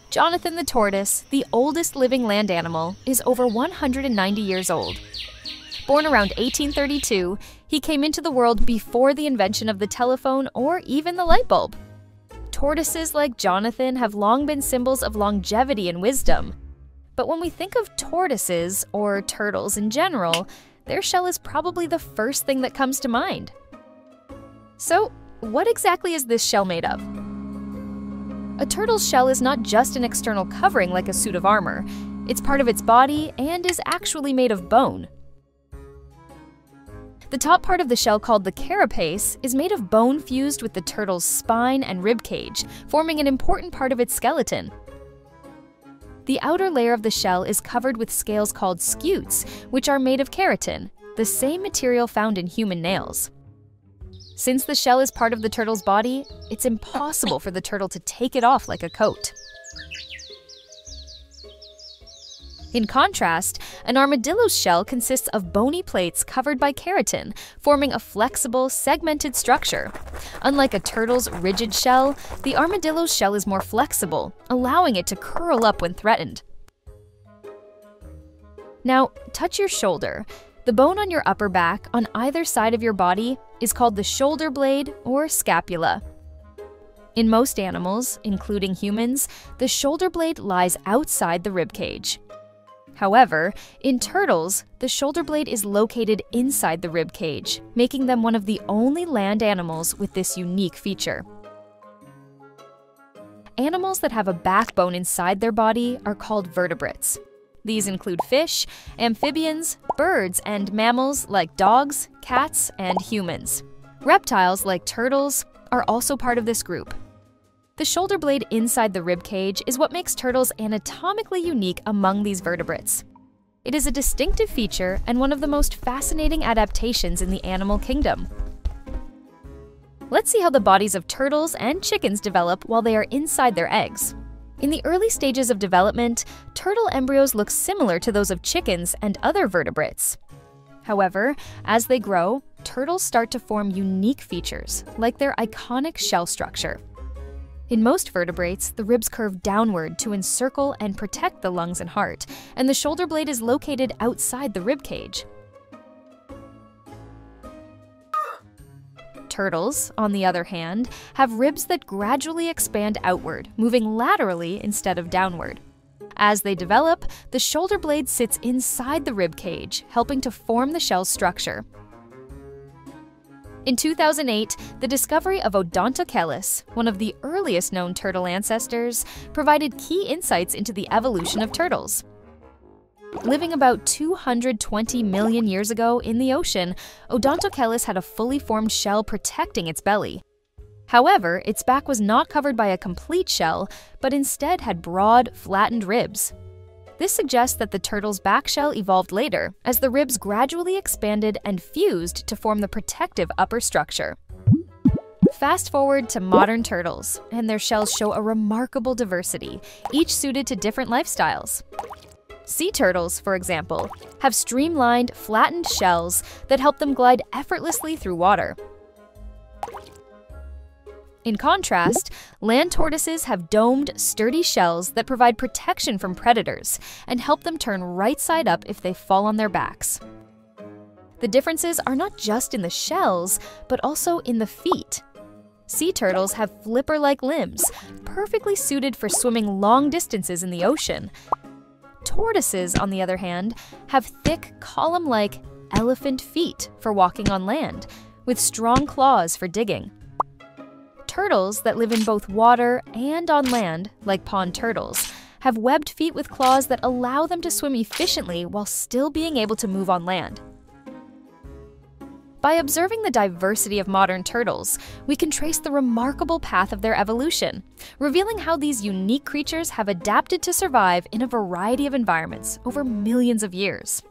Jonathan the tortoise, the oldest living land animal, is over 190 years old. Born around 1832, he came into the world before the invention of the telephone or even the light bulb. Tortoises like Jonathan have long been symbols of longevity and wisdom. But when we think of tortoises, or turtles in general, their shell is probably the first thing that comes to mind. So, what exactly is this shell made of? A turtle's shell is not just an external covering like a suit of armor. It's part of its body and is actually made of bone. The top part of the shell, called the carapace, is made of bone fused with the turtle's spine and rib cage, forming an important part of its skeleton. The outer layer of the shell is covered with scales called scutes, which are made of keratin, the same material found in human nails. Since the shell is part of the turtle's body, it's impossible for the turtle to take it off like a coat. In contrast, an armadillo's shell consists of bony plates covered by keratin, forming a flexible, segmented structure. Unlike a turtle's rigid shell, the armadillo's shell is more flexible, allowing it to curl up when threatened. Now, touch your shoulder. The bone on your upper back, on either side of your body, is called the shoulder blade or scapula. In most animals, including humans, the shoulder blade lies outside the rib cage. However, in turtles, the shoulder blade is located inside the rib cage, making them one of the only land animals with this unique feature. Animals that have a backbone inside their body are called vertebrates. These include fish, amphibians, birds, and mammals like dogs, cats, and humans. Reptiles like turtles are also part of this group. The shoulder blade inside the rib cage is what makes turtles anatomically unique among these vertebrates. It is a distinctive feature and one of the most fascinating adaptations in the animal kingdom. Let's see how the bodies of turtles and chickens develop while they are inside their eggs. In the early stages of development, turtle embryos look similar to those of chickens and other vertebrates. However, as they grow, turtles start to form unique features, like their iconic shell structure. In most vertebrates, the ribs curve downward to encircle and protect the lungs and heart, and the shoulder blade is located outside the rib cage. Turtles, on the other hand, have ribs that gradually expand outward, moving laterally instead of downward. As they develop, the shoulder blade sits inside the rib cage, helping to form the shell's structure. In 2008, the discovery of Odontochelys, one of the earliest known turtle ancestors, provided key insights into the evolution of turtles. Living about 220 million years ago in the ocean, Odontochelys had a fully formed shell protecting its belly. However, its back was not covered by a complete shell, but instead had broad, flattened ribs. This suggests that the turtle's back shell evolved later, as the ribs gradually expanded and fused to form the protective upper structure. Fast forward to modern turtles, and their shells show a remarkable diversity, each suited to different lifestyles. Sea turtles, for example, have streamlined, flattened shells that help them glide effortlessly through water. In contrast, land tortoises have domed, sturdy shells that provide protection from predators and help them turn right side up if they fall on their backs. The differences are not just in the shells, but also in the feet. Sea turtles have flipper-like limbs, perfectly suited for swimming long distances in the ocean. Tortoises, on the other hand, have thick, column-like elephant feet for walking on land, with strong claws for digging. Turtles that live in both water and on land, like pond turtles, have webbed feet with claws that allow them to swim efficiently while still being able to move on land. By observing the diversity of modern turtles, we can trace the remarkable path of their evolution, revealing how these unique creatures have adapted to survive in a variety of environments over millions of years.